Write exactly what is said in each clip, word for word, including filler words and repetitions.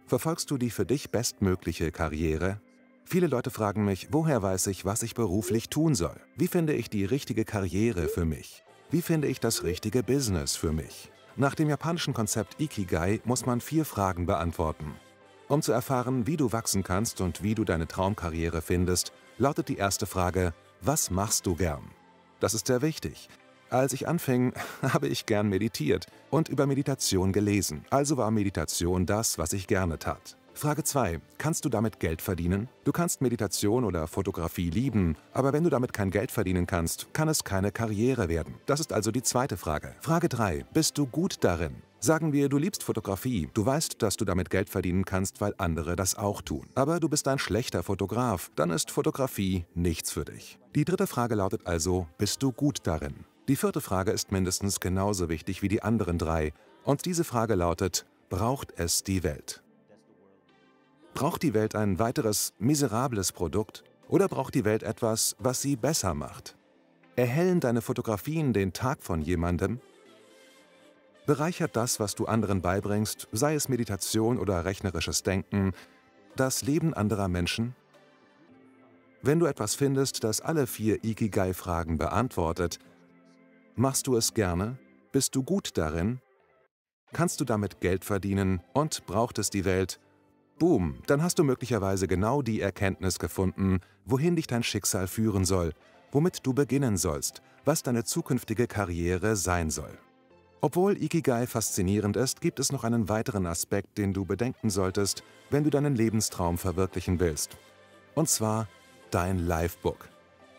Verfolgst du die für dich bestmögliche Karriere? Viele Leute fragen mich, woher weiß ich, was ich beruflich tun soll? Wie finde ich die richtige Karriere für mich? Wie finde ich das richtige Business für mich? Nach dem japanischen Konzept Ikigai muss man vier Fragen beantworten. Um zu erfahren, wie du wachsen kannst und wie du deine Traumkarriere findest, lautet die erste Frage: Was machst du gern? Das ist sehr wichtig. Als ich anfing, habe ich gern meditiert und über Meditation gelesen. Also war Meditation das, was ich gerne tat. Frage zwei. Kannst du damit Geld verdienen? Du kannst Meditation oder Fotografie lieben, aber wenn du damit kein Geld verdienen kannst, kann es keine Karriere werden. Das ist also die zweite Frage. Frage drei. Bist du gut darin? Sagen wir, du liebst Fotografie, du weißt, dass du damit Geld verdienen kannst, weil andere das auch tun. Aber du bist ein schlechter Fotograf, dann ist Fotografie nichts für dich. Die dritte Frage lautet also, bist du gut darin? Die vierte Frage ist mindestens genauso wichtig wie die anderen drei. Und diese Frage lautet, braucht es die Welt? Braucht die Welt ein weiteres miserables Produkt? Oder braucht die Welt etwas, was sie besser macht? Erhellen deine Fotografien den Tag von jemandem? Bereichert das, was du anderen beibringst, sei es Meditation oder rechnerisches Denken, das Leben anderer Menschen? Wenn du etwas findest, das alle vier Ikigai-Fragen beantwortet, machst du es gerne? Bist du gut darin? Kannst du damit Geld verdienen und braucht es die Welt? Boom, dann hast du möglicherweise genau die Erkenntnis gefunden, wohin dich dein Schicksal führen soll, womit du beginnen sollst, was deine zukünftige Karriere sein soll. Obwohl Ikigai faszinierend ist, gibt es noch einen weiteren Aspekt, den du bedenken solltest, wenn du deinen Lebenstraum verwirklichen willst. Und zwar dein Lifebook.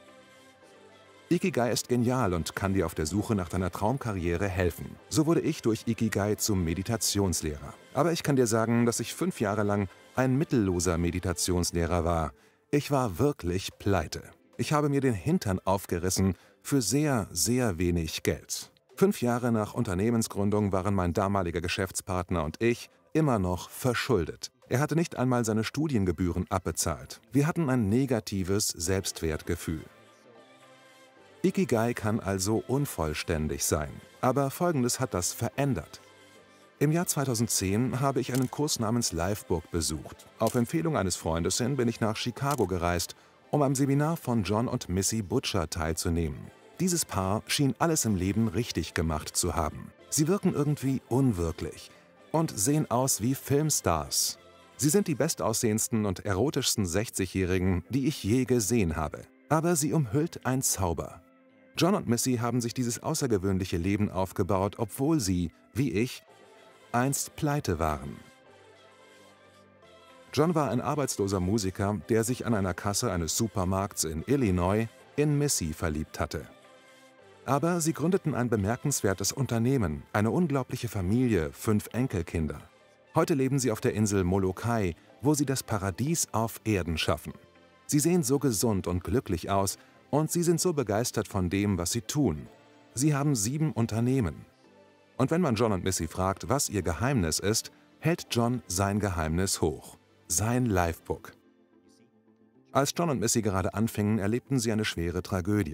Ikigai ist genial und kann dir auf der Suche nach deiner Traumkarriere helfen. So wurde ich durch Ikigai zum Meditationslehrer. Aber ich kann dir sagen, dass ich fünf Jahre lang ein mittelloser Meditationslehrer war. Ich war wirklich pleite. Ich habe mir den Hintern aufgerissen für sehr, sehr wenig Geld. Fünf Jahre nach Unternehmensgründung waren mein damaliger Geschäftspartner und ich immer noch verschuldet. Er hatte nicht einmal seine Studiengebühren abbezahlt. Wir hatten ein negatives Selbstwertgefühl. Ikigai kann also unvollständig sein. Aber Folgendes hat das verändert. Im Jahr zweitausendzehn habe ich einen Kurs namens Lifebook besucht. Auf Empfehlung eines Freundes hin bin ich nach Chicago gereist, um am Seminar von John und Missy Butcher teilzunehmen. Dieses Paar schien alles im Leben richtig gemacht zu haben. Sie wirken irgendwie unwirklich und sehen aus wie Filmstars. Sie sind die bestaussehendsten und erotischsten sechzigjährigen, die ich je gesehen habe. Aber sie umhüllt ein Zauber. John und Missy haben sich dieses außergewöhnliche Leben aufgebaut, obwohl sie, wie ich, einst pleite waren. John war ein arbeitsloser Musiker, der sich an einer Kasse eines Supermarkts in Illinois in Missy verliebt hatte. Aber sie gründeten ein bemerkenswertes Unternehmen, eine unglaubliche Familie, fünf Enkelkinder. Heute leben sie auf der Insel Molokai, wo sie das Paradies auf Erden schaffen. Sie sehen so gesund und glücklich aus und sie sind so begeistert von dem, was sie tun. Sie haben sieben Unternehmen. Und wenn man John und Missy fragt, was ihr Geheimnis ist, hält John sein Geheimnis hoch. Sein Lifebook. Als John und Missy gerade anfingen, erlebten sie eine schwere Tragödie.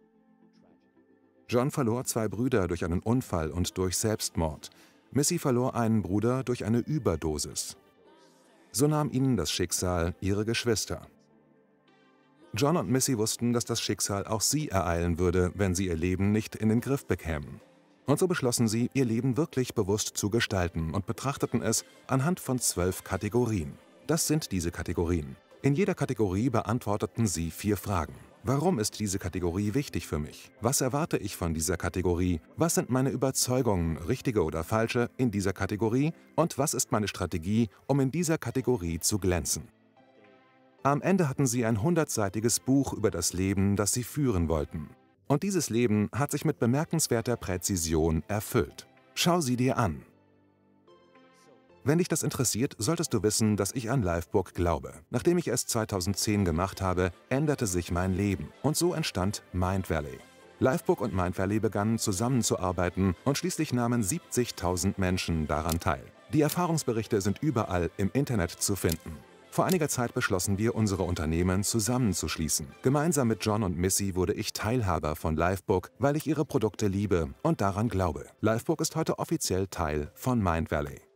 John verlor zwei Brüder durch einen Unfall und durch Selbstmord. Missy verlor einen Bruder durch eine Überdosis. So nahm ihnen das Schicksal ihre Geschwister. John und Missy wussten, dass das Schicksal auch sie ereilen würde, wenn sie ihr Leben nicht in den Griff bekämen. Und so beschlossen sie, ihr Leben wirklich bewusst zu gestalten und betrachteten es anhand von zwölf Kategorien. Das sind diese Kategorien. In jeder Kategorie beantworteten sie vier Fragen. Warum ist diese Kategorie wichtig für mich? Was erwarte ich von dieser Kategorie? Was sind meine Überzeugungen, richtige oder falsche, in dieser Kategorie? Und was ist meine Strategie, um in dieser Kategorie zu glänzen? Am Ende hatten sie ein hundertseitiges Buch über das Leben, das sie führen wollten. Und dieses Leben hat sich mit bemerkenswerter Präzision erfüllt. Schau sie dir an. Wenn dich das interessiert, solltest du wissen, dass ich an Lifebook glaube. Nachdem ich es zweitausendzehn gemacht habe, änderte sich mein Leben. Und so entstand Mindvalley. Lifebook und Mindvalley begannen zusammenzuarbeiten und schließlich nahmen siebzigtausend Menschen daran teil. Die Erfahrungsberichte sind überall im Internet zu finden. Vor einiger Zeit beschlossen wir, unsere Unternehmen zusammenzuschließen. Gemeinsam mit John und Missy wurde ich Teilhaber von Lifebook, weil ich ihre Produkte liebe und daran glaube. Lifebook ist heute offiziell Teil von Mindvalley.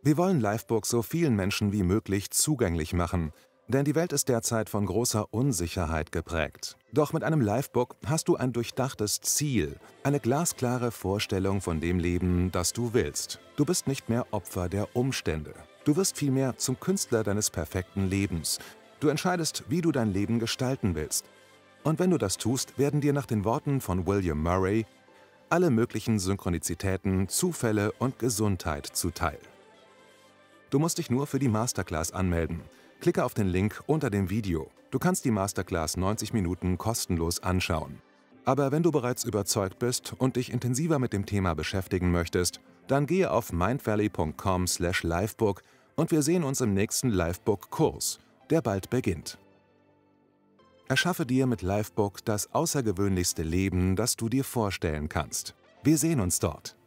Wir wollen Livebook so vielen Menschen wie möglich zugänglich machen, denn die Welt ist derzeit von großer Unsicherheit geprägt. Doch mit einem Livebook hast du ein durchdachtes Ziel, eine glasklare Vorstellung von dem Leben, das du willst. Du bist nicht mehr Opfer der Umstände. Du wirst vielmehr zum Künstler deines perfekten Lebens. Du entscheidest, wie du dein Leben gestalten willst. Und wenn du das tust, werden dir nach den Worten von William Murray alle möglichen Synchronizitäten, Zufälle und Gesundheit zuteil. Du musst dich nur für die Masterclass anmelden. Klicke auf den Link unter dem Video. Du kannst die Masterclass neunzig Minuten kostenlos anschauen. Aber wenn du bereits überzeugt bist und dich intensiver mit dem Thema beschäftigen möchtest, dann gehe auf mindvalley punkt com slash livebook und wir sehen uns im nächsten Livebook-Kurs, der bald beginnt. Erschaffe dir mit Livebook das außergewöhnlichste Leben, das du dir vorstellen kannst. Wir sehen uns dort.